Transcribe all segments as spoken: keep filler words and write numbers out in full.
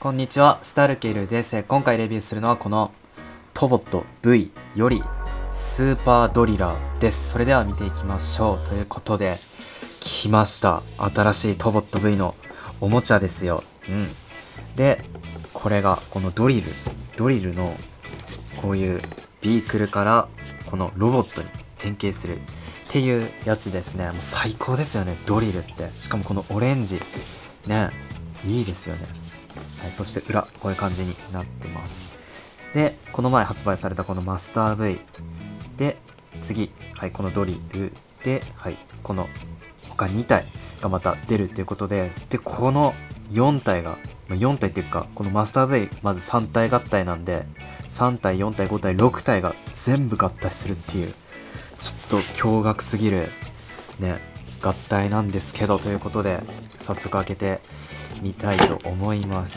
こんにちは、スタルケルです。今回レビューするのはこのトボット ブイ よりスーパードリラーです。それでは見ていきましょう。ということで、来ました。新しいトボット ブイ のおもちゃですよ。うん。で、これがこのドリル、ドリルのこういうビークルからこのロボットに変形するっていうやつですね。もう最高ですよね、ドリルって。しかもこのオレンジ。ね、いいですよね。はい、そして裏、こういう感じになってます。で、この前発売されたこのマスター ブイ。で、次、はい、このドリル。で、はい、この他にたいがまた出るっていうことで、で、このよんたいが、よんたいっていうか、このマスター ブイ、まずさんたい合体なんで、さんたい、よんたい、ごたい、ろくたいが全部合体するっていう、ちょっと驚愕すぎる、ね、合体なんですけど、ということで、早速開けてみたいと思います。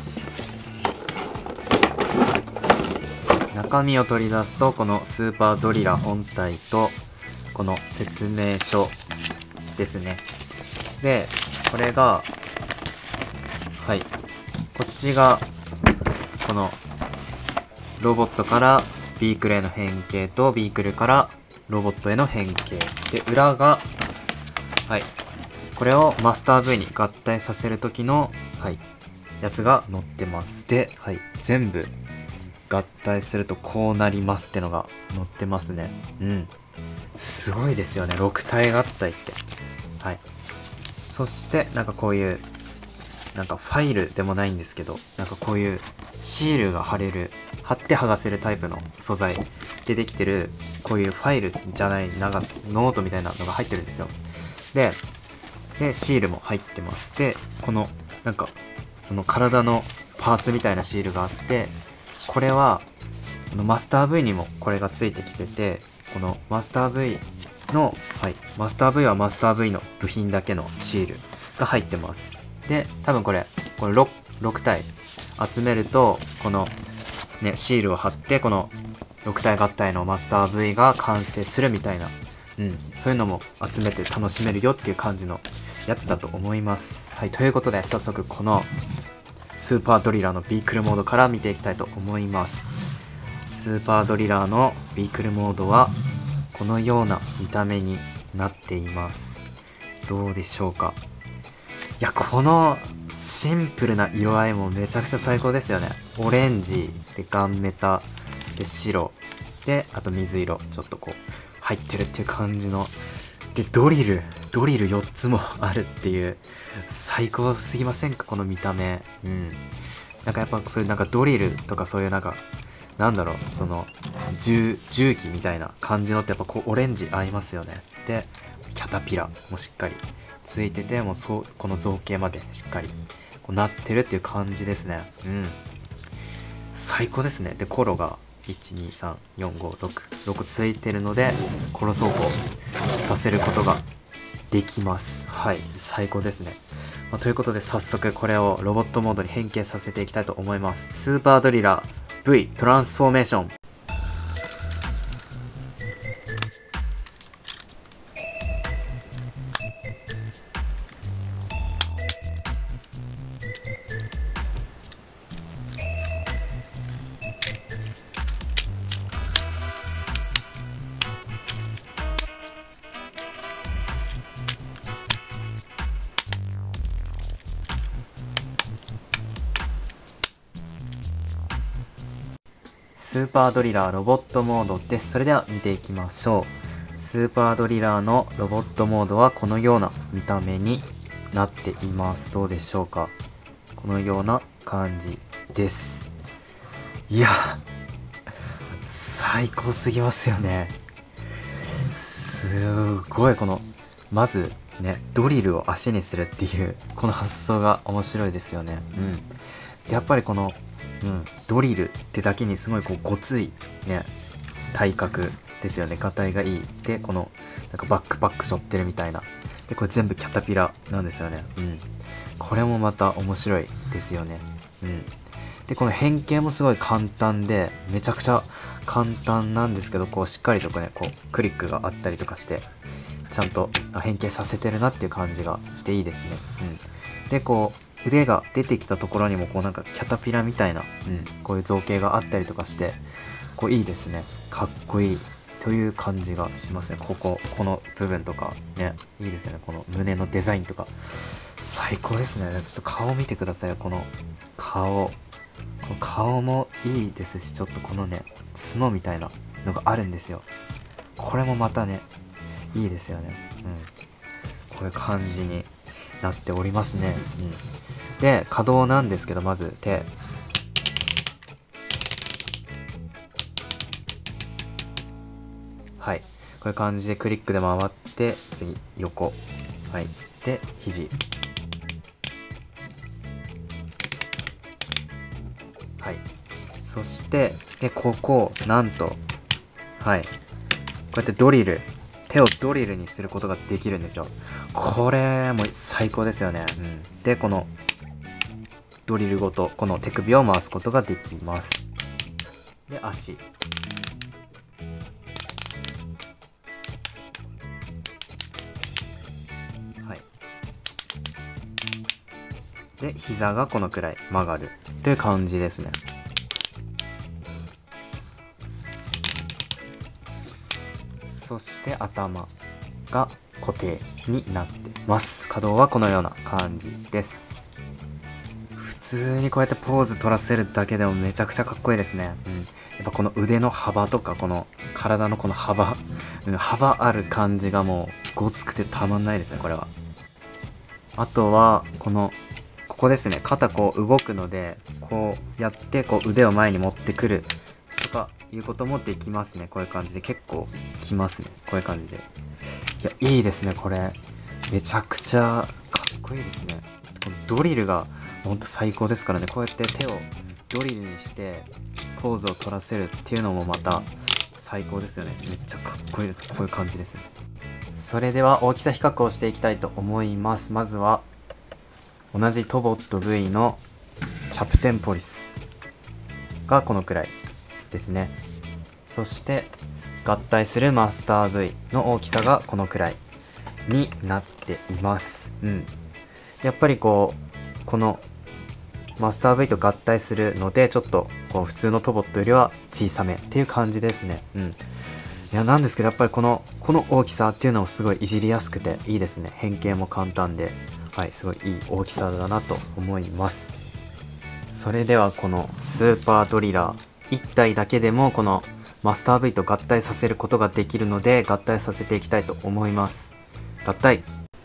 中身を取り出すと、このスーパードリラ本体と、この説明書ですね。で、これが、はい、こっちが、この、ロボットからビークルへの変形と、ビークルからロボットへの変形。で、裏が、はい、これをマスター ブイ に合体させる時の、はい、やつが載ってます。で、はい、全部合体するとこうなりますってのが載ってますね。うん。すごいですよね、ろくたい合体って。はい。そして、なんかこういう、なんかファイルでもないんですけど、なんかこういうシールが貼れる、貼って剥がせるタイプの素材でできてる、こういうファイルじゃない、なんかノートみたいなのが入ってるんですよ。で、で、シールも入ってます。で、この、なんか、その体のパーツみたいなシールがあって、これは、このマスター ブイ にもこれがついてきてて、このマスター ブイ の、はい、マスター ブイ はマスター ブイ の部品だけのシールが入ってます。で、多分これ、これ 6, ろくたい集めると、この、ね、シールを貼って、このろくたい合体のマスター ブイ が完成するみたいな、うん、そういうのも集めて楽しめるよっていう感じのやつだと思います。はい、ということで、早速このスーパードリラーのビークルモードから見ていきたいと思います。スーパードリラーのビークルモードはこのような見た目になっています。どうでしょうか。いや、このシンプルな色合いもめちゃくちゃ最高ですよね。オレンジでガンメタで白で、あと水色ちょっとこう入ってるっていう感じので、ドリルドリルよっつもあるっていう、最高すぎませんか、この見た目。うん。なんかやっぱそういうなんかドリルとかそういうなんか、なんだろう、その、重、重機みたいな感じのってやっぱこうオレンジ合いますよね。で、キャタピラもしっかりついてて、もうそう、この造形までしっかりこうなってるっていう感じですね。うん。最高ですね。で、コロが、いち、に、さん、よん、ご、ろく、ろくついてるので、コロ走行させることができます。はい、最高ですね。まあ、ということで、早速これをロボットモードに変形させていきたいと思います。スーパードリラー ブイ トランスフォーメーション。スーパードリラーロボットモードです。それでは見ていきましょう。スーパードリラーのロボットモードはこのような見た目になっています。どうでしょうか。このような感じです。いや、最高すぎますよね。すごい、この、まずね、ドリルを足にするっていう、この発想が面白いですよね。うん。で、やっぱりこの、うん、ドリルってだけにすごいこうごついね、体格ですよね。がたいがいい。で、このなんかバックパック背負ってるみたいな。で、これ全部キャタピラなんですよね。うん。これもまた面白いですよね。うん。で、この変形もすごい簡単で、めちゃくちゃ簡単なんですけど、こうしっかりとこうね、こうクリックがあったりとかして、ちゃんと変形させてるなっていう感じがしていいですね。うん。で、こう腕が出てきたところにもこうなんかキャタピラみたいな、うん、こういう造形があったりとかして、こういいですね。かっこいいという感じがしますね。こここの部分とかね、いいですよね。この胸のデザインとか最高ですね。ちょっと顔見てくださいよ。この顔、この顔もいいですし、ちょっとこのね角みたいなのがあるんですよ。これもまたねいいですよね。うん、こういう感じになっておりますね。うん、で可動なんですけど、まず手、はい、こういう感じでクリックで回って、次横、はい、で肘、はい、そしてでここなんと、はい、こうやってドリル、手をドリルにすることができるんですよ。これも最高ですよね。うん、でこのドリルごとこの手首を回すことができます。で足、はい、で膝がこのくらい曲がるという感じですね。そして頭が固定になってます。可動はこのような感じです。普通にこうやってポーズ取らせるだけでもめちゃくちゃかっこいいですね。うん、やっぱこの腕の幅とかこの体のこの幅、うん、幅ある感じがもうごつくてたまんないですね、これは。あとはこのここですね。肩こう動くので、こうやってこう腕を前に持ってくるとかいうこともできますね。こういう感じで結構きますね。こういう感じで。いや、いいですね、これ。めちゃくちゃかっこいいですね。このドリルがほんと最高ですからね。こうやって手をドリルにしてポーズを取らせるっていうのもまた最高ですよね。めっちゃかっこいいです。こういう感じですね。それでは大きさ比較をしていきたいと思います。まずは同じトボット ブイ のキャプテンポリスがこのくらいですね。そして合体するマスター ブイ の大きさがこのくらいになっています。うん、やっぱりこうこのマスター ブイ と合体するので、ちょっとこう普通のトボットよりは小さめっていう感じですね。うん、いやなんですけど、やっぱりこのこの大きさっていうのもすごいいじりやすくていいですね。変形も簡単で、はい、すごいいい大きさだなと思います。それではこのスーパードリラーいち体だけでもこのマスター ブイ と合体させることができるので、合体させていきたいと思います。合体。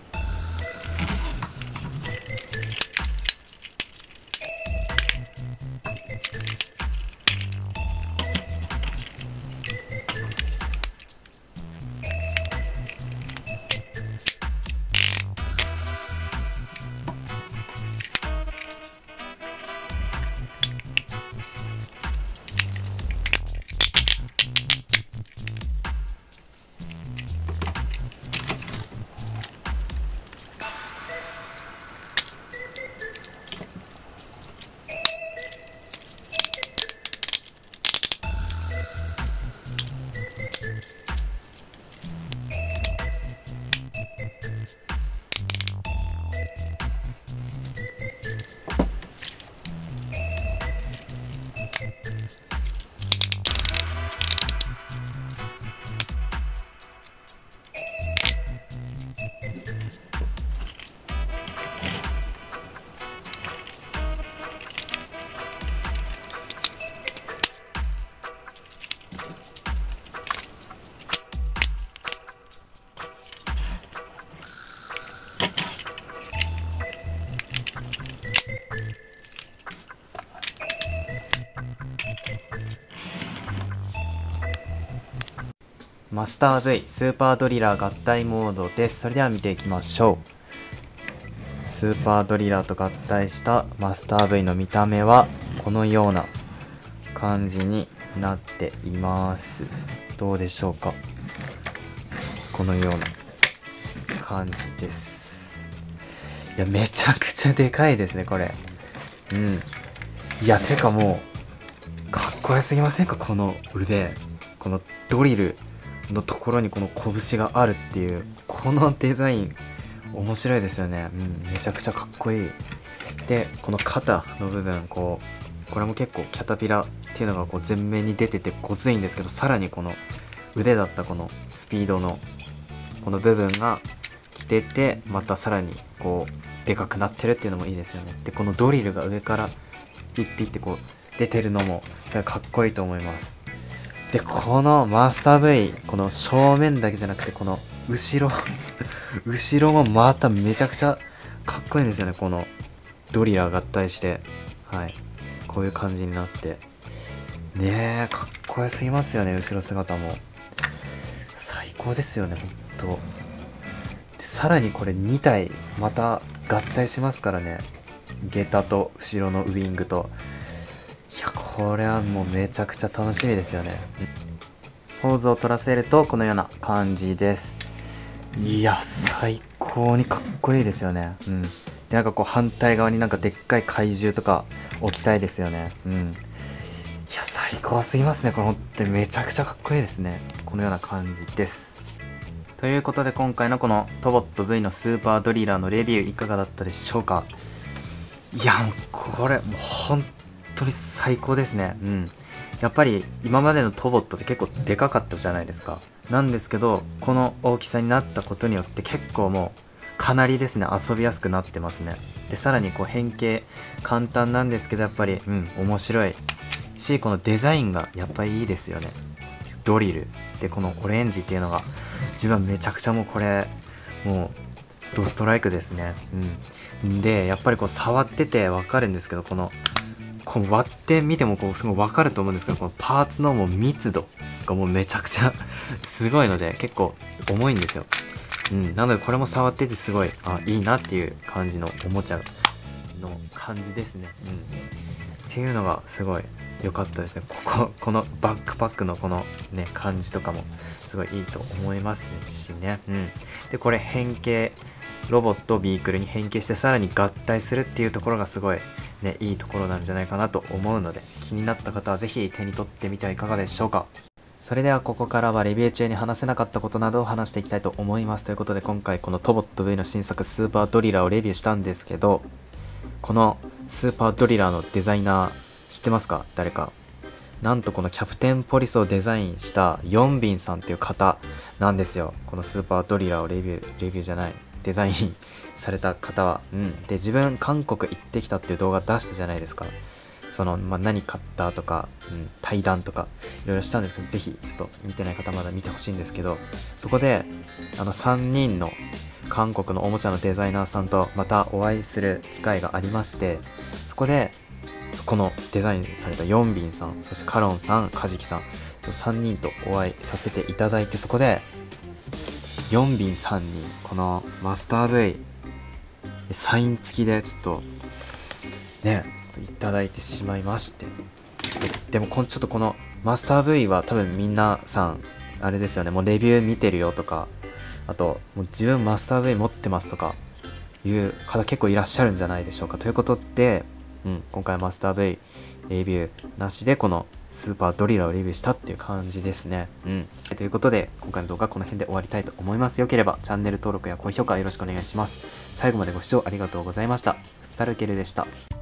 マスター ブイ スーパードリラー合体モードです。それでは見ていきましょう。スーパードリラーと合体したマスター ブイ の見た目はこのような感じになっています。どうでしょうか。このような感じです。いや、めちゃくちゃでかいですね、これ。うん。いや、てかもうかっこよすぎませんか、この腕。このドリルのところにこの拳があるっていうこのデザイン面白いですよね。うん、めちゃくちゃかっこいい。いでこの肩の部分、こうこれも結構キャタピラっていうのがこう前面に出ててごついんですけど、さらにこの腕だったこのスピードのこの部分が来てて、またさらにこうでかくなってるっていうのもいいですよね。でこのドリルが上からピッピッてこう出てるのもかっこいいと思います。でこのマスター V、 この正面だけじゃなくてこの後ろ後ろもまためちゃくちゃかっこいいんですよね。このドリラー合体して、はい、こういう感じになってねえ、かっこよすぎますよね。後ろ姿も最高ですよね、ほんと。でさらにこれにたいまた合体しますからね、下駄と後ろのウイングと。いやこれはもうめちゃくちゃ楽しみですよね。ポーズを取らせるとこのような感じです。いや最高にかっこいいですよね。うん、でなんかこう反対側になんかでっかい怪獣とか置きたいですよね。うん、いや最高すぎますね。これ本当にめちゃくちゃかっこいいですね。このような感じです。ということで今回のこのトボット V のスーパードリラーのレビューいかがだったでしょうか。いやもうこれもう本当に最高ですね。うん、やっぱり今までのトボットって結構でかかったじゃないですか。なんですけどこの大きさになったことによって結構もうかなりですね遊びやすくなってますね。でさらにこう変形簡単なんですけどやっぱりうん面白いし、このデザインがやっぱりいいですよね。ドリルでこのオレンジっていうのが自分はめちゃくちゃもうこれもうドストライクですね。うん、でやっぱりこう触ってて分かるんですけど、このこの割ってみてもこうすごい分かると思うんですけど、このパーツのもう密度がもうめちゃくちゃすごいので結構重いんですよ。うん、なのでこれも触っててすごいあいいなっていう感じのおもちゃの感じですね。うん、っていうのがすごい良かったですね。こここのバックパックのこのね感じとかもすごいいいと思いますしね。うん、でこれ変形ロボットビークルに変形してさらに合体するっていうところがすごいねいいところなんじゃないかなと思うので、気になった方は是非手に取ってみてはいかがでしょうか。それではここからはレビュー中に話せなかったことなどを話していきたいと思います。ということで今回このトボット V の新作スーパードリラーをレビューしたんですけど、このスーパードリラーのデザイナー知ってますか？誰か。なんとこのキャプテンポリスをデザインしたヨンビンさんっていう方なんですよ。このスーパードリラーをレビューレビューじゃないデザインされた方は。うん、で自分韓国行ってきたっていう動画出したじゃないですか。その、まあ、何買ったとか、うん、対談とかいろいろしたんですけど、ぜひちょっと見てない方まだ見てほしいんですけど、そこであのさんにんの韓国のおもちゃのデザイナーさんとまたお会いする機会がありまして、そこでこのデザインされたヨンビンさん、そしてカロンさん、カジキさんさんにんとお会いさせていただいて、そこでヨンビンさんにこのマスター V サイン付きでちょっとねちょっといただいてしまいまして、で, でもこのちょっとこのマスター V は多分皆さんあれですよね、もうレビュー見てるよとか、あともう自分マスター V 持ってますとかいう方結構いらっしゃるんじゃないでしょうか。ということで、うん、今回マスター V レビューなしでこのスーパードリラーをレビューしたっていう感じですね。うん、ということで今回の動画はこの辺で終わりたいと思います。よければチャンネル登録や高評価よろしくお願いします。最後までご視聴ありがとうございました。スタルケルでした。